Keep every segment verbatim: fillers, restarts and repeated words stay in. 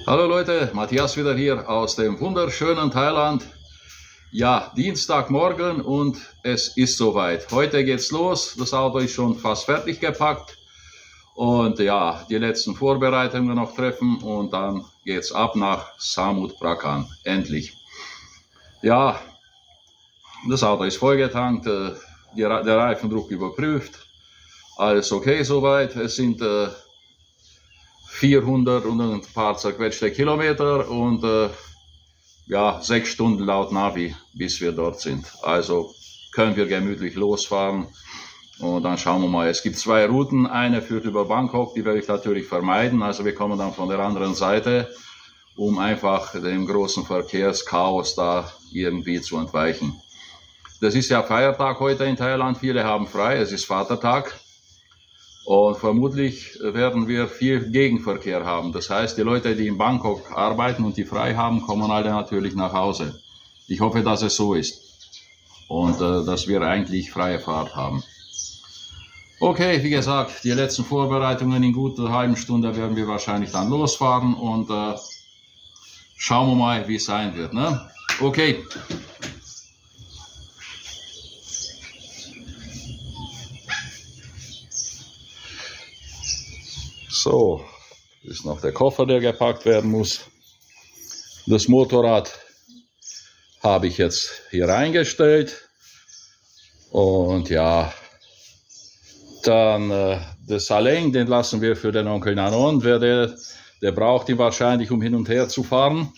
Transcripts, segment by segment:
Hallo Leute, Matthias wieder hier aus dem wunderschönen Thailand. Ja, Dienstagmorgen und es ist soweit. Heute geht's los. Das Auto ist schon fast fertig gepackt. Und ja, die letzten Vorbereitungen noch treffen und dann geht's ab nach Samut Prakan. Endlich. Ja, das Auto ist vollgetankt, der Reifendruck überprüft. Alles okay soweit. Es sind äh, vierhundert und ein paar zerquetschte Kilometer und äh, ja, sechs Stunden laut Navi, bis wir dort sind. Also können wir gemütlich losfahren und dann schauen wir mal. Es gibt zwei Routen, eine führt über Bangkok, die werde ich natürlich vermeiden. Also wir kommen dann von der anderen Seite, um einfach dem großen Verkehrschaos da irgendwie zu entweichen. Das ist ja Feiertag heute in Thailand, viele haben frei, es ist Vatertag. Und vermutlich werden wir viel Gegenverkehr haben. Das heißt, die Leute, die in Bangkok arbeiten und die frei haben, kommen alle natürlich nach Hause. Ich hoffe, dass es so ist und äh, dass wir eigentlich freie Fahrt haben. Okay, wie gesagt, die letzten Vorbereitungen in gut einer halben Stunde werden wir wahrscheinlich dann losfahren und äh, schauen wir mal, wie es sein wird, ne? Okay. So, ist noch der Koffer, der gepackt werden muss. Das Motorrad habe ich jetzt hier reingestellt. Und ja, dann äh, das Saleng, den lassen wir für den Onkel Nanon. Wer der, der braucht ihn wahrscheinlich, um hin und her zu fahren.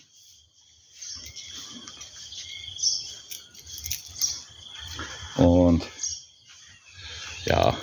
Und ja,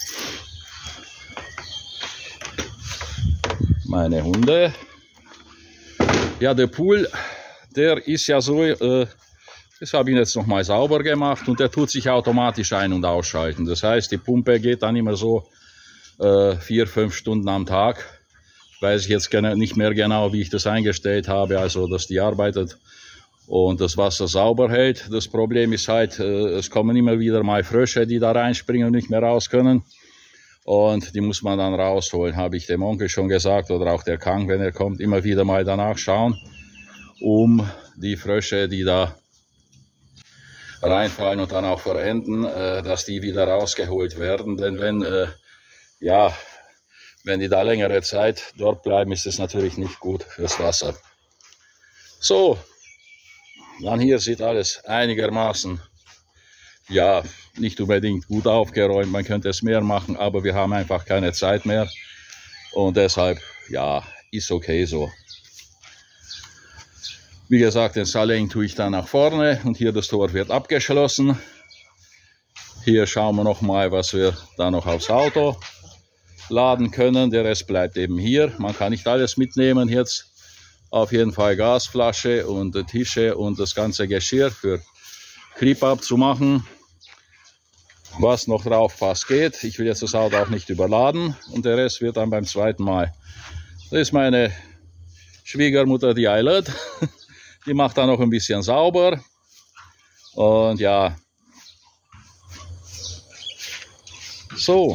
meine Hunde. Ja, der Pool, der ist ja so, äh, das habe ich jetzt noch mal sauber gemacht und der tut sich automatisch ein- und ausschalten. Das heißt, die Pumpe geht dann immer so äh, vier, fünf Stunden am Tag. Weiß ich jetzt nicht mehr genau, wie ich das eingestellt habe, also dass die arbeitet und das Wasser sauber hält. Das Problem ist halt, äh, es kommen immer wieder mal Frösche, die da reinspringen und nicht mehr raus können. Und die muss man dann rausholen, habe ich dem Onkel schon gesagt, oder auch der Kang, wenn er kommt, immer wieder mal danach schauen, um die Frösche, die da reinfallen und dann auch verenden, äh, dass die wieder rausgeholt werden. Denn wenn, äh, ja, wenn die da längere Zeit dort bleiben, ist es natürlich nicht gut fürs Wasser. So, dann hier sieht alles einigermaßen, ja, nicht unbedingt gut aufgeräumt, man könnte es mehr machen, aber wir haben einfach keine Zeit mehr und deshalb, ja, ist okay so. Wie gesagt, den Saleng tue ich dann nach vorne und hier das Tor wird abgeschlossen. Hier schauen wir noch mal, was wir da noch aufs Auto laden können. Der Rest bleibt eben hier. Man kann nicht alles mitnehmen jetzt. Auf jeden Fall Gasflasche und Tische und das ganze Geschirr für Creep-Up zu machen. Was noch drauf passt, geht. Ich will jetzt das Auto auch nicht überladen und der Rest wird dann beim zweiten Mal. Das ist meine Schwiegermutter, die Eilert. Die macht dann noch ein bisschen sauber. Und ja. So.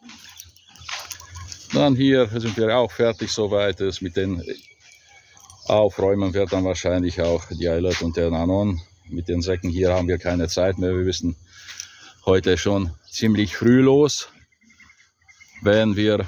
Dann hier sind wir auch fertig soweit. Das mit den Aufräumen wird dann wahrscheinlich auch die Eilert und der Nanon. Mit den Säcken hier haben wir keine Zeit mehr. Wir wissen heute schon ziemlich früh los, wenn wir,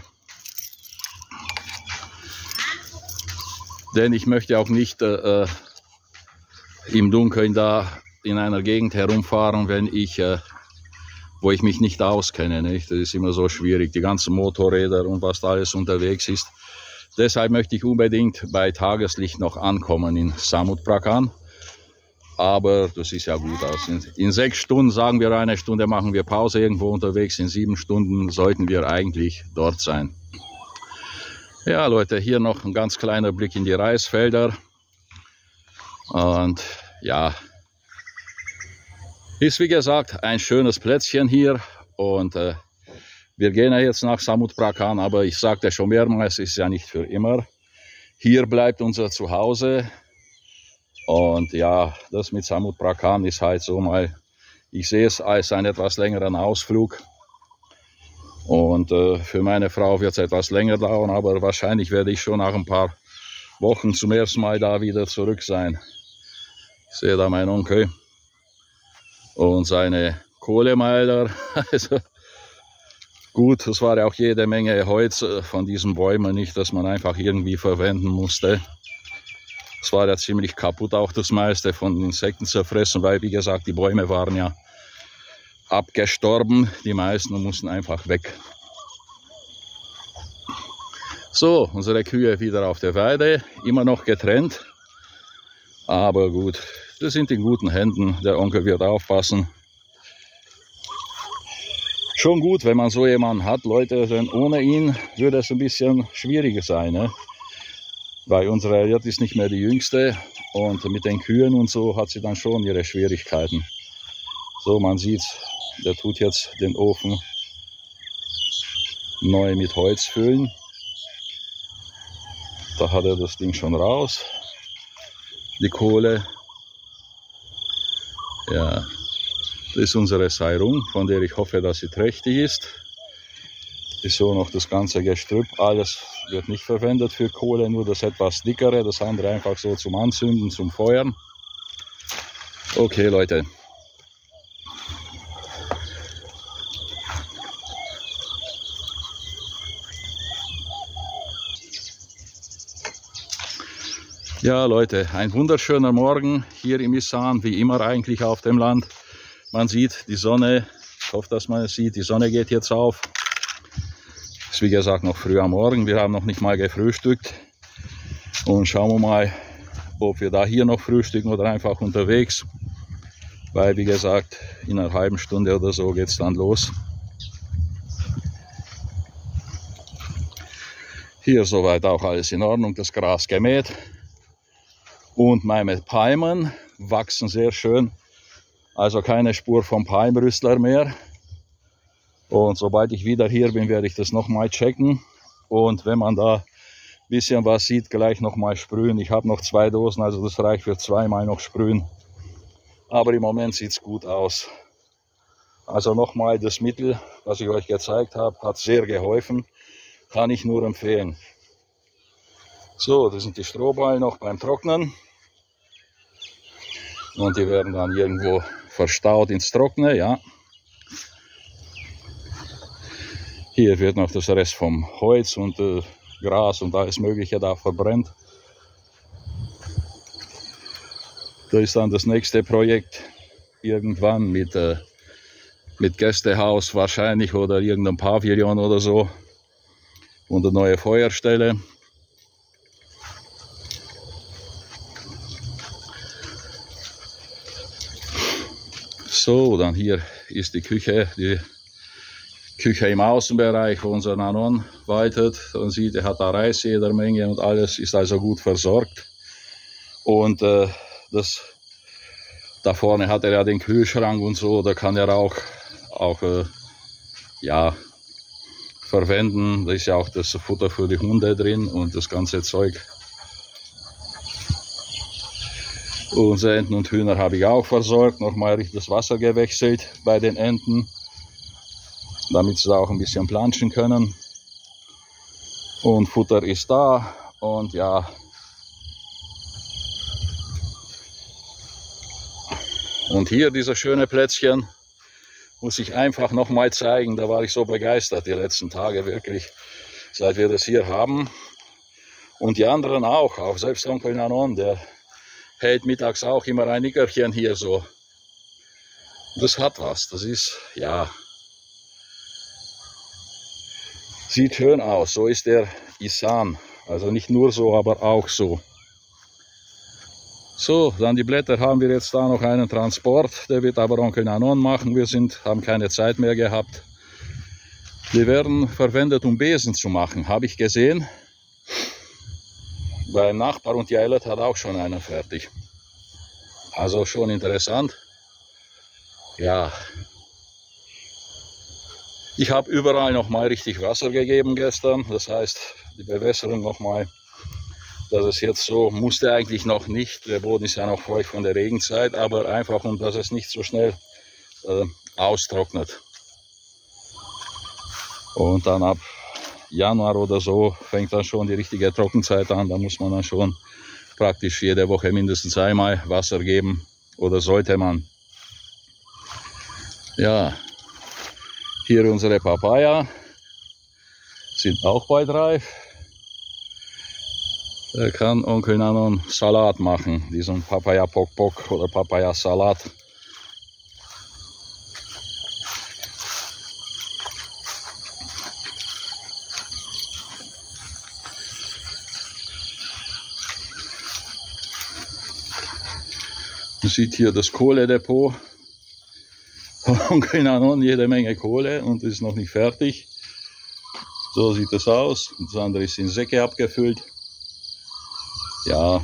denn ich möchte auch nicht äh, im Dunkeln da in einer Gegend herumfahren, wenn ich, äh, wo ich mich nicht auskenne, nicht? Das ist immer so schwierig, die ganzen Motorräder und was da alles unterwegs ist. Deshalb möchte ich unbedingt bei Tageslicht noch ankommen in Samut Prakan. Aber das ist ja gut aus. In, in sechs Stunden, sagen wir, eine Stunde machen wir Pause irgendwo unterwegs. In sieben Stunden sollten wir eigentlich dort sein. Ja, Leute, hier noch ein ganz kleiner Blick in die Reisfelder. Und ja, ist wie gesagt ein schönes Plätzchen hier. Und äh, wir gehen ja jetzt nach Samut Prakan, aber ich sagte schon mehrmals, es ist ja nicht für immer. Hier bleibt unser Zuhause. Und ja, das mit Samut Prakan ist halt so mal, ich sehe es als einen etwas längeren Ausflug. Und äh, für meine Frau wird es etwas länger dauern, aber wahrscheinlich werde ich schon nach ein paar Wochen zum ersten Mal da wieder zurück sein. Ich sehe da meinen Onkel und seine Kohlemeiler. Also gut, es war ja auch jede Menge Holz von diesen Bäumen, nicht, dass man einfach irgendwie verwenden musste. Es war ja ziemlich kaputt, auch das meiste von Insekten zerfressen, weil, wie gesagt, die Bäume waren ja abgestorben. Die meisten mussten einfach weg. So, unsere Kühe wieder auf der Weide, immer noch getrennt. Aber gut, wir sind in guten Händen, der Onkel wird aufpassen. Schon gut, wenn man so jemanden hat, Leute, denn ohne ihn würde es ein bisschen schwieriger sein. Ne? Weil unsere Elliot ist nicht mehr die jüngste und mit den Kühen und so hat sie dann schon ihre Schwierigkeiten. So, man sieht, der tut jetzt den Ofen neu mit Holz füllen. Da hat er das Ding schon raus, die Kohle. Ja, das ist unsere Seirung, von der ich hoffe, dass sie trächtig ist. Ist so noch das ganze Gestrüpp. Alles wird nicht verwendet für Kohle, nur das etwas dickere, das andere einfach so zum Anzünden, zum Feuern. Okay, Leute. Ja, Leute, ein wunderschöner Morgen hier im Isan, wie immer eigentlich auf dem Land. Man sieht die Sonne, ich hoffe, dass man es sieht, die Sonne geht jetzt auf. Ist wie gesagt noch früh am Morgen, wir haben noch nicht mal gefrühstückt. Und schauen wir mal, ob wir da hier noch frühstücken oder einfach unterwegs. Weil, wie gesagt, in einer halben Stunde oder so geht es dann los. Hier soweit auch alles in Ordnung, das Gras gemäht. Und meine Palmen wachsen sehr schön. Also keine Spur vom Palmrüstler mehr. Und sobald ich wieder hier bin, werde ich das nochmal checken. Und wenn man da ein bisschen was sieht, gleich nochmal sprühen. Ich habe noch zwei Dosen, also das reicht für zweimal noch sprühen. Aber im Moment sieht es gut aus. Also nochmal das Mittel, was ich euch gezeigt habe, hat sehr geholfen. Kann ich nur empfehlen. So, das sind die Strohballen noch beim Trocknen. Und die werden dann irgendwo verstaut ins Trockene, ja. Hier wird noch das Rest vom Holz und äh, Gras und alles Mögliche da verbrennt. Da ist dann das nächste Projekt irgendwann mit, äh, mit Gästehaus wahrscheinlich oder irgendeinem Pavillon oder so. Und eine neue Feuerstelle. So, dann hier ist die Küche, die Küche im Außenbereich, wo unser Nanon weitet. Man sieht, er hat da Reis jeder Menge und alles ist also gut versorgt. Und äh, das, da vorne hat er ja den Kühlschrank und so, da kann er auch, auch äh, ja, verwenden. Da ist ja auch das Futter für die Hunde drin und das ganze Zeug. Unsere Enten und Hühner habe ich auch versorgt. Nochmal richtig das Wasser gewechselt bei den Enten, damit sie auch ein bisschen planschen können. Und Futter ist da und ja. Und hier dieses schöne Plätzchen muss ich einfach nochmal zeigen. Da war ich so begeistert die letzten Tage wirklich, seit wir das hier haben. Und die anderen auch, auch selbst Onkel Nanon, der hält mittags auch immer ein Nickerchen hier so. Das hat was, das ist, ja, sieht schön aus. So ist der Isan, also nicht nur so, aber auch so. So, dann die Blätter haben wir jetzt da noch einen Transport, der wird aber Onkel Nanon machen. Wir sind, haben keine Zeit mehr gehabt. Die werden verwendet, um Besen zu machen, habe ich gesehen. Beim Nachbar und die Eilert hat auch schon einen fertig. Also schon interessant. Ja. Ich habe überall noch mal richtig Wasser gegeben gestern. Das heißt, die Bewässerung noch mal. Dass es jetzt so, musste eigentlich noch nicht. Der Boden ist ja noch feucht von der Regenzeit. Aber einfach, um dass es nicht so schnell äh, austrocknet. Und dann ab Januar oder so fängt dann schon die richtige Trockenzeit an. Da muss man dann schon praktisch jede Woche mindestens einmal Wasser geben oder sollte man. Ja, hier unsere Papaya sind auch bald reif. Da kann Onkel Nanon Salat machen, diesen Papaya Pok Pok oder Papaya Salat. Man sieht hier das Kohledepot. Onkel Nanon, jede Menge Kohle und ist noch nicht fertig. So sieht das aus. Das andere ist in Säcke abgefüllt. Ja.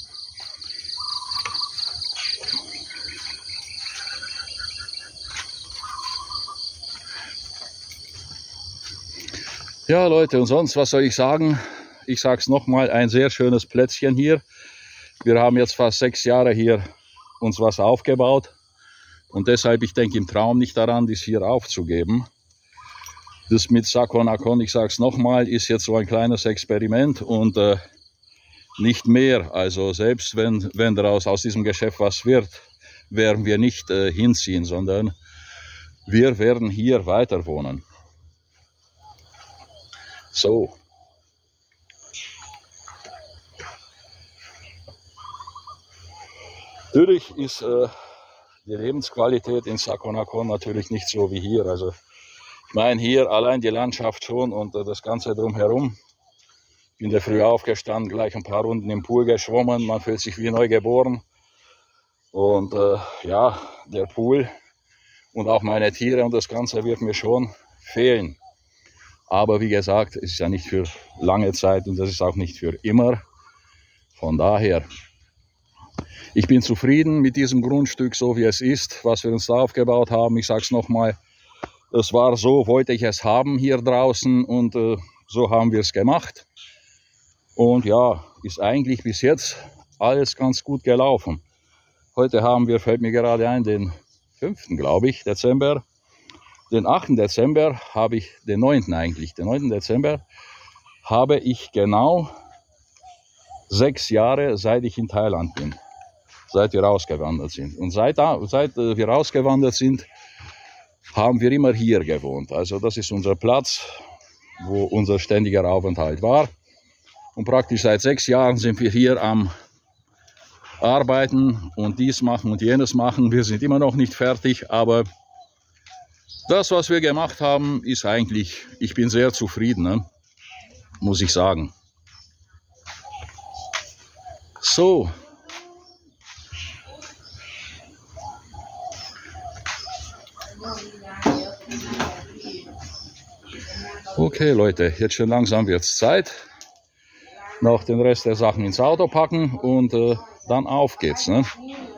Ja, Leute, und sonst, was soll ich sagen? Ich sage es nochmal, ein sehr schönes Plätzchen hier. Wir haben jetzt fast sechs Jahre hier uns was aufgebaut. Und deshalb, ich denke im Traum nicht daran, dies hier aufzugeben. Das mit Sakonakon, ich sage es nochmal, ist jetzt so ein kleines Experiment und äh, nicht mehr. Also selbst wenn, wenn daraus aus diesem Geschäft was wird, werden wir nicht äh, hinziehen, sondern wir werden hier weiter wohnen. So. Natürlich ist äh, die Lebensqualität in Sakonakon natürlich nicht so wie hier. Also ich meine hier allein die Landschaft schon und äh, das Ganze drumherum. Ich bin da früh aufgestanden, gleich ein paar Runden im Pool geschwommen. Man fühlt sich wie neu geboren. Und äh, ja, der Pool und auch meine Tiere und das Ganze wird mir schon fehlen. Aber wie gesagt, es ist ja nicht für lange Zeit und das ist auch nicht für immer. Von daher, ich bin zufrieden mit diesem Grundstück, so wie es ist, was wir uns da aufgebaut haben. Ich sage es nochmal, es war so, wollte ich es haben hier draußen und äh, so haben wir es gemacht. Und ja, ist eigentlich bis jetzt alles ganz gut gelaufen. Heute haben wir, fällt mir gerade ein, den fünften, glaube ich, Dezember. Den achten Dezember habe ich, den neunten eigentlich, den neunten Dezember habe ich genau sechs Jahre, seit ich in Thailand bin, seit wir rausgewandert sind. Und seit, seit wir rausgewandert sind, haben wir immer hier gewohnt. Also das ist unser Platz, wo unser ständiger Aufenthalt war. Und praktisch seit sechs Jahren sind wir hier am Arbeiten und dies machen und jenes machen. Wir sind immer noch nicht fertig, aber das, was wir gemacht haben, ist eigentlich, ich bin sehr zufrieden, ne? Muss ich sagen. So. Okay, Leute, jetzt schon langsam wird es Zeit. Noch den Rest der Sachen ins Auto packen und äh, dann auf geht's, ne?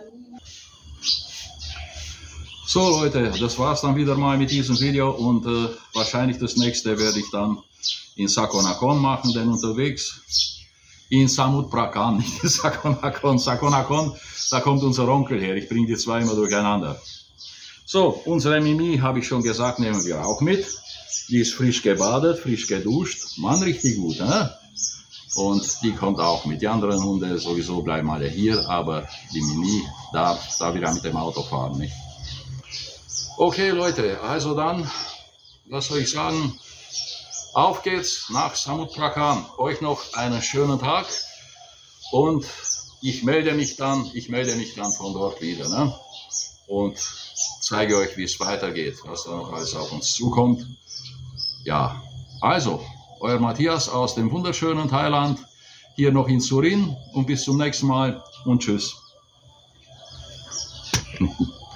So Leute, das war's dann wieder mal mit diesem Video und äh, wahrscheinlich das nächste werde ich dann in Sakonakon machen, denn unterwegs in Samut Prakan, nicht in Sakonakon, Sakonakon, da kommt unser Onkel her, ich bringe die zwei immer durcheinander. So, unsere Mimi, habe ich schon gesagt, nehmen wir auch mit. Die ist frisch gebadet, frisch geduscht, Mann, richtig gut, ne? Und die kommt auch mit. Die anderen Hunde sowieso bleiben alle hier, aber die Mimi darf da wieder mit dem Auto fahren, nicht? Okay Leute, also dann, was soll ich sagen, auf geht's nach Samut Prakan. Euch noch einen schönen Tag und ich melde mich dann, ich melde mich dann von dort wieder, ne? Und zeige euch, wie es weitergeht, was da noch alles auf uns zukommt. Ja, also, euer Matthias aus dem wunderschönen Thailand, hier noch in Surin und bis zum nächsten Mal und tschüss.